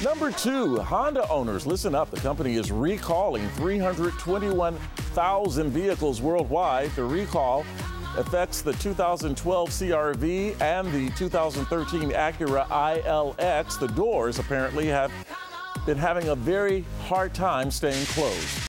Number 2, Honda owners, listen up. The company is recalling 321,000 vehicles worldwide. The recall affects the 2012 CR-V and the 2013 Acura ILX. The doors apparently have been having a very hard time staying closed.